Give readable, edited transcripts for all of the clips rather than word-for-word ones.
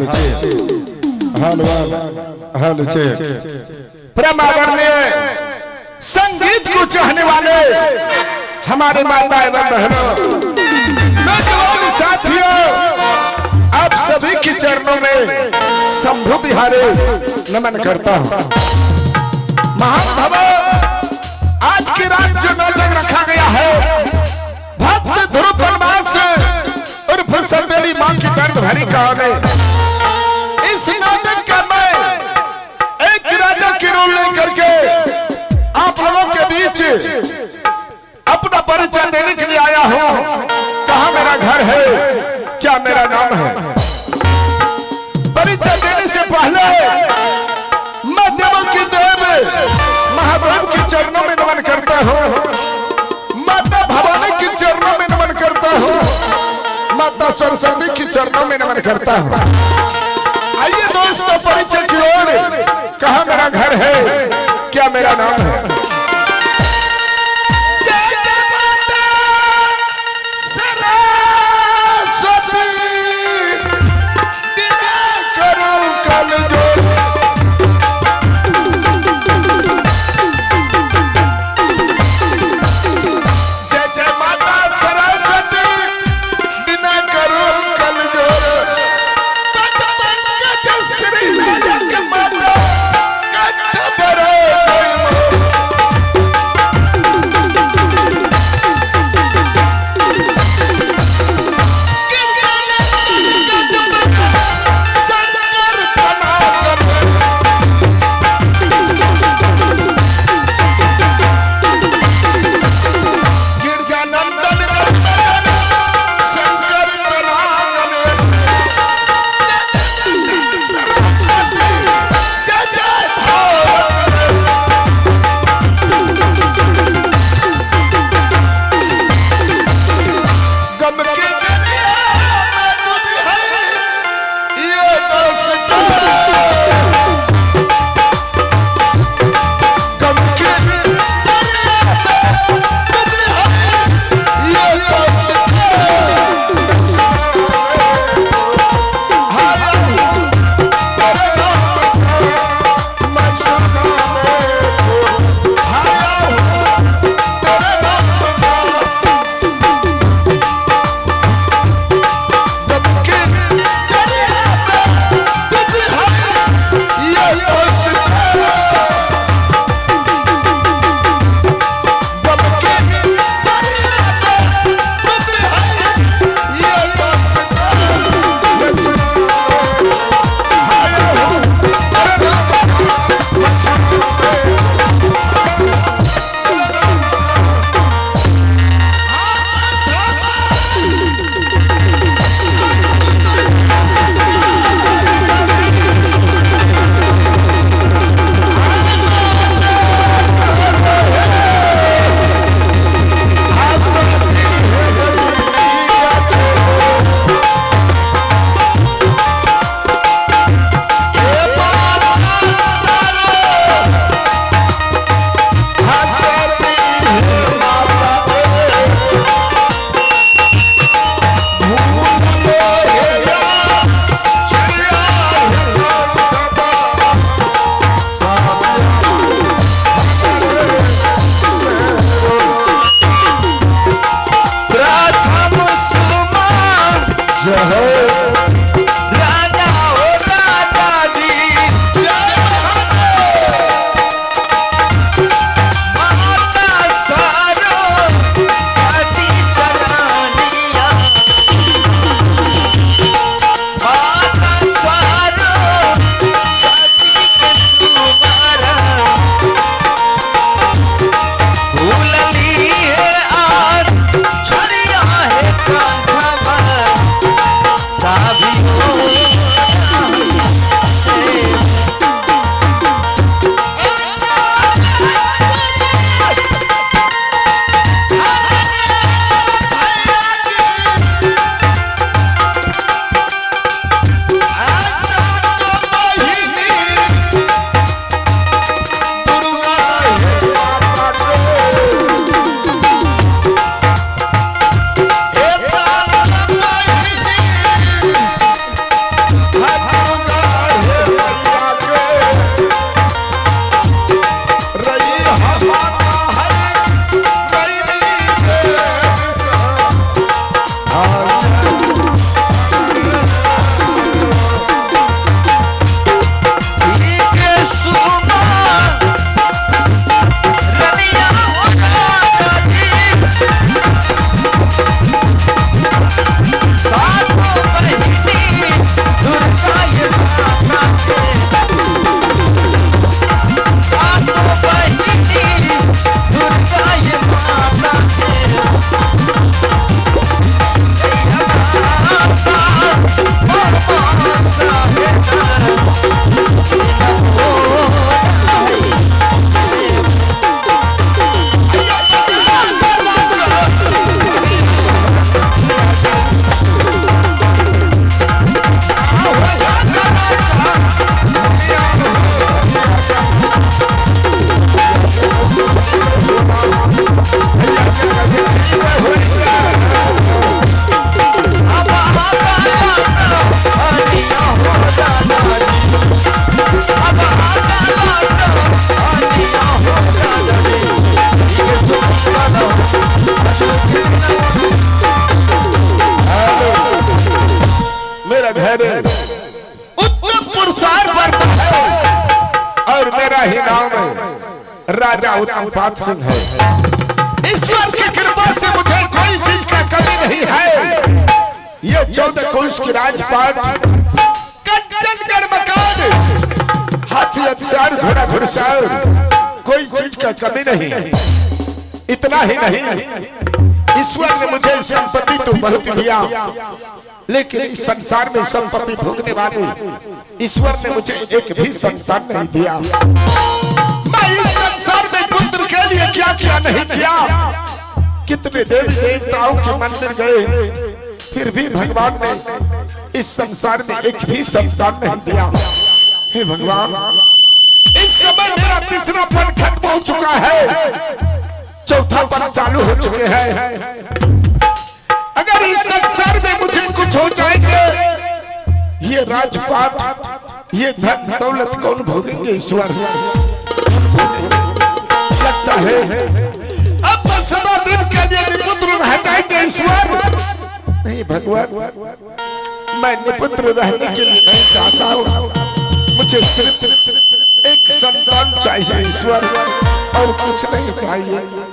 हाल प्रेम आदरणीय संगीत को चाहने वाले हमारे माता एवं बहनों, नौजवान साथियों, आप सभी के चरणों में शंभु बिहारी नमन करता हूँ। महान आज की रात जो नाटक रखा गया है भक्त ध्रुव परमास उर्फ संदेली मां की दर्द भरी कहानी, इस नाटक का मैं एक राजा की रोल लेकर के आप लोगों के बीच अपना परिचय देने के लिए आया हूं। कहाँ मेरा घर है, क्या मेरा नाम है। परिचय देने से पहले मैं देवों की देव महादेव के चरणों में नमन करता हूँ, माता भवानी के चरणों में नमन करता हूँ, माता सरस्वती के चरणों में नमन करता हूँ। आइए दोस्तों परिचय की ओर। कहाँ मेरा घर है, क्या मेरा नाम है। राजा उत्तमपाद सिंह है। ईश्वर की कृपा से मुझे कोई चीज का कमी नहीं है। ये 14 कोष की राजपाट, कंचनगढ़ मकान, हाथी हथियार, घोड़ा घुड़सवार, कोई चीज का कमी नहीं। इतना ही नहीं, ईश्वर ने मुझे संपत्ति तो बहुत दिया, लेकिन इस संसार में संपत्ति भोगने वाले ईश्वर ने मुझे एक भी संतान नहीं दिया। मैं इस संसार में पुत्र के लिए क्या क्या नहीं किया। कितने देवी देवताओं के मंदिर गए, फिर भी भगवान ने इस संसार में एक भी संतान नहीं दिया। हे भगवान, इस समय मेरा तीसरा पन खत्म हो चुका है, चौथा पन चालू हो चुके हैं। अगर इस संसार में मुझे कुछ हो जाएंगे, ये राजपाट, ये धन दौलत कौन भोगेंगे? ईश्वर लगता है अब तो सदा दिन के लिए निपुत्र रह जाएंगे। ईश्वर नहीं भगवान, मैं निपुत्र रहने के लिए नहीं चाहता हूँ। मुझे सिर्फ एक संतान चाहिए ईश्वर, और कुछ नहीं चाहिए।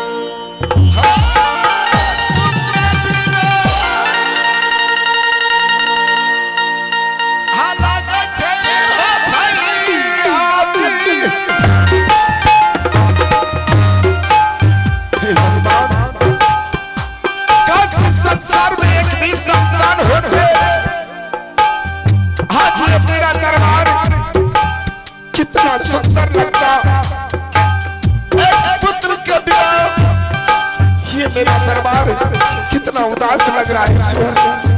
संसार में एक भी संतान होते, आज ये मेरा दरबार कितना सुंदर लगता। एक पुत्र के बिना ये मेरा दरबार कितना उदास लग रहा है।